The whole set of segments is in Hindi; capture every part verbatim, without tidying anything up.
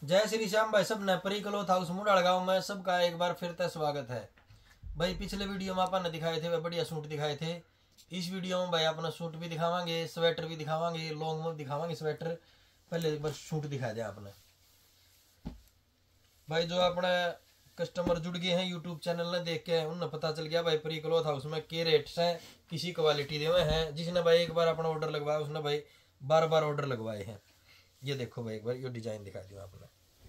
जय श्री श्याम भाई। सब ने परी क्लॉथ हाउस मुंडाल गांव में सबका एक बार फिर से स्वागत है भाई। पिछले वीडियो में अपन ने दिखाए थे वे बढ़िया सूट दिखाए थे। इस वीडियो में भाई अपना सूट भी दिखावांगे, स्वेटर भी दिखावांगे, लॉन्ग में दिखावांगे स्वेटर। पहले एक बार सूट दिखा दे आपने भाई। जो अपने कस्टमर जुड़ गए हैं यूट्यूब चैनल ने देख के, उन्हें पता चल गया भाई परी क्लॉथ हाउस में के रेट्स हैं, किसी क्वालिटी दे हैं। जिसने भाई एक बार अपना ऑर्डर लगवाया उसने भाई बार बार ऑर्डर लगवाए हैं। ये देखो भाई एक बार ये डिजाइन दिखा दिया आपने।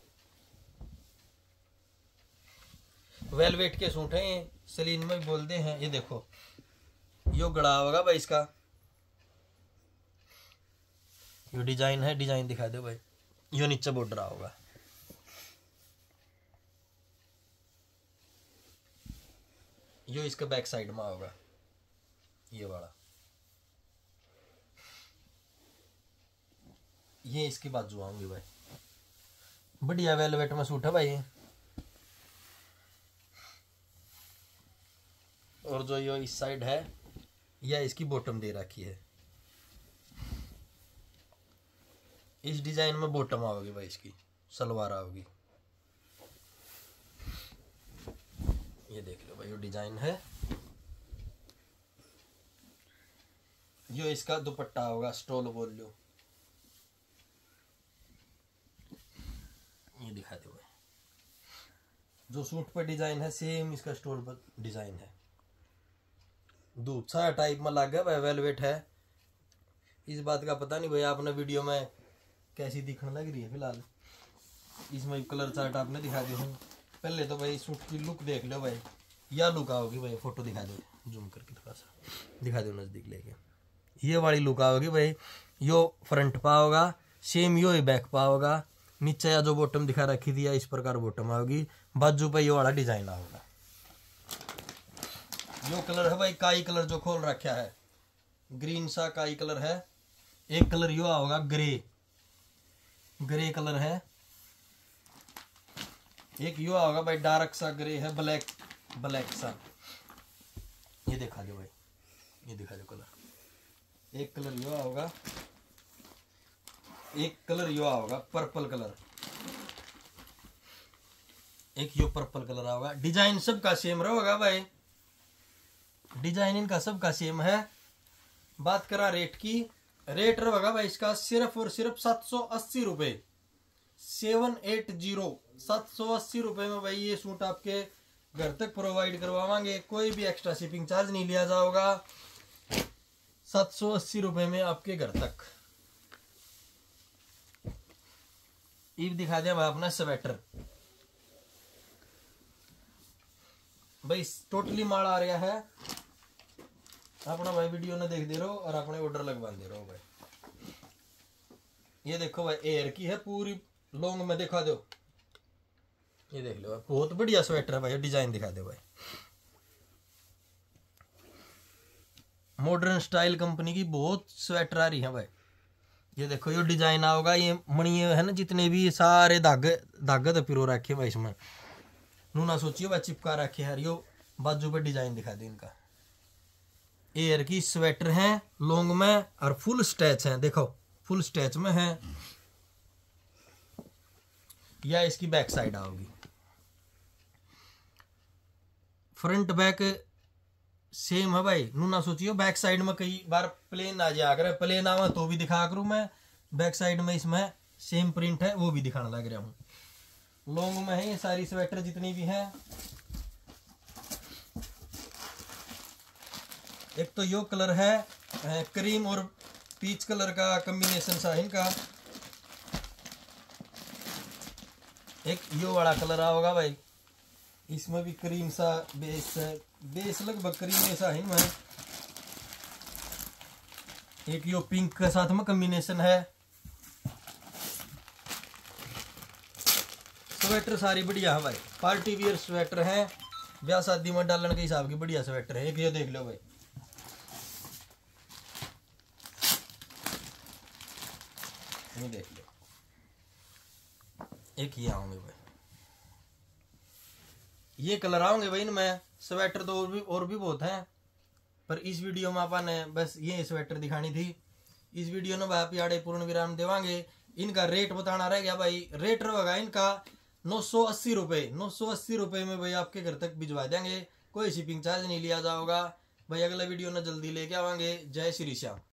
वेलवेट के सूट हैं ये, सलीन में भी बोलते हैं। ये देखो यो गड़ा होगा भाई इसका, यो डिजाइन है। डिजाइन दिखा दो भाई। यो नीचे बॉर्डर होगा। यो इसका बैक साइड में होगा ये वाला। ये इसकी बाजू आऊंगी भाई। बढ़िया वेलवेट में सूट है भाई। और जो ये इस साइड है यह इसकी बॉटम दे रखी है। इस डिजाइन में बॉटम आओगी भाई, इसकी सलवार आओगी। ये देख लो भाई ये डिजाइन है। ये इसका दुपट्टा होगा, स्टोल बोल लो। ये दिखा दो भाई। जो सूट पर डिजाइन है सेम इसका स्टोल पर डिजाइन है। दूसरा टाइप में लगा भाई, वेलवेट है। इस बात का पता नहीं भाई आपने वीडियो में कैसी दिखने लग रही है। फिलहाल इसमें कलर चार्ट आपने दिखा दिया हूँ। पहले तो भाई सूट की लुक देख लो भाई। यह लुक आओगी भाई। फोटो दिखा दो, जूम करके थोड़ा सा दिखा दो नजदीक लेके। ये वाली लुक आओगी भाई। यो फ्रंट पा होगा, सेम यो ही बैक पा होगा। नीचे या जो बॉटम दिखा रखी थी या इस प्रकार बॉटम आओगी। बाजू पे ये वाला डिजाइन आओगा। जो कलर है भाई काई कलर जो खोल रखा है, ग्रीन सा काई कलर है। एक कलर यो होगा ग्रे, ग्रे कलर है। एक यो होगा भाई डार्क सा ग्रे है, ब्लैक ब्लैक सा। ये दिखा दो भाई, ये दिखा दो कलर। एक कलर यो होगा, एक कलर यो होगा पर्पल कलर। एक यो पर्पल कलर होगा। डिजाइन सबका सेम रहेगा भाई। डिजाइन इनका सबका सेम है। बात करा रेट की, रेट रहेगा भाई इसका सिर्फ और सिर्फ सात सौ अस्सी रुपए। सेवन एट जीरो सात सौ अस्सी रुपए में भाई ये सूट आपके घर तक प्रोवाइड करवाएंगे। कोई भी एक्स्ट्रा शिपिंग चार्ज नहीं लिया जाएगा। सात सौ अस्सी रुपए में आपके घर तक। ये दिखा दिया भाई अपना स्वेटर। भाई टोटली माल आ रहा है अपना भाई। वीडियो ना देख दे रहो और अपने ऑर्डर लगवा दे रहो भाई। ये देखो भाई एयर की है पूरी लॉन्ग में, दिखा दो। ये देख लो बहुत बढ़िया स्वेटर है भाई। डिजाइन दिखा दो भाई। मॉडर्न स्टाइल कंपनी की बहुत स्वेटर आ रही है भाई। ये देखो ये डिजाइन आओगा। ये मणि है ना जितने भी सारे धागे धागे तो पिरो रखे भाई इसमें। नू ना सोचिए भाई चिपका रखे है। यो बाजू पे डिजाइन दिखा दे इनका। एयर की स्वेटर है लॉन्ग में और फुल स्टैच है। देखो फुल स्टैच में है। या इसकी बैक साइड आओगी। फ्रंट बैक सेम है भाई। नू ना सोचियो बैक साइड में कई बार प्लेन आ जाया करे। प्लेन आवा तो भी दिखा करूं मैं। बैक साइड में इसमें सेम प्रिंट है वो भी दिखाने लग रहा हूं। लॉन्ग में है ये सारी स्वेटर जितनी भी हैं। एक तो यो कलर है क्रीम और पीच कलर का कॉम्बिनेशन सा इनका। एक यो वाला कलर आओगा भाई। इसमें भी क्रीम सा बेस है, बेस लगभग क्रीम ऐसा है इनमें। एक यो पिंक के साथ में कॉम्बिनेशन है। स्वेटर सारी बढ़िया है भाई। पार्टी वियर स्वेटर है, ब्याह शादी में डालने के हिसाब की बढ़िया स्वेटर है। एक ये देख लो भाई। ये देख लो। एक ये आओगे भाई। ये कलर आओगे भाई इनमें। स्वेटर तो और भी और भी बहुत हैं, पर इस वीडियो में अपन ने बस ये स्वेटर दिखानी थी। इस वीडियो में आप याडे पूर्ण विराम देवांगे। इनका रेट बताना रह गया भाई। रेट रहेगा इनका नौ सौ अस्सी रुपये नौ सौ अस्सी रुपये में भाई आपके घर तक भिजवा देंगे, कोई शिपिंग चार्ज नहीं लिया जाएगा भाई। अगला वीडियो ना जल्दी लेके आवांगे। जय श्री श्याम।